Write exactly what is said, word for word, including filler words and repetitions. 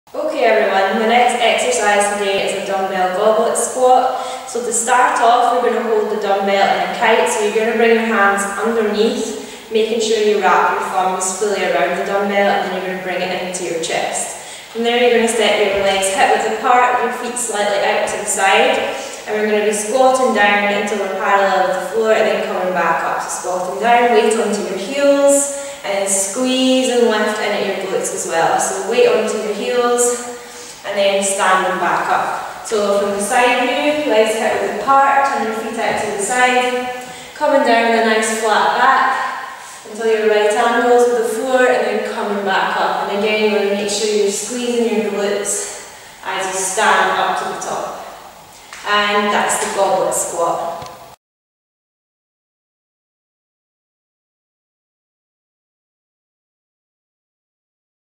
Okay everyone, the next exercise today is a dumbbell goblet squat. So to start off, we're going to hold the dumbbell in a kite, so you're going to bring your hands underneath, making sure you wrap your thumbs fully around the dumbbell, and then you're going to bring it into your chest. From there you're going to step your legs hip width apart, your feet slightly out to the side, and we're going to be squatting down until we're parallel with the floor, and then coming back up to squatting down, weight onto your heels, and then squeeze and lift in at your glutes as well. So weight onto your heels, and then standing back up. So from the side view, legs hip width apart, turn your feet out to the side, coming down with a nice flat back until you're right angles with the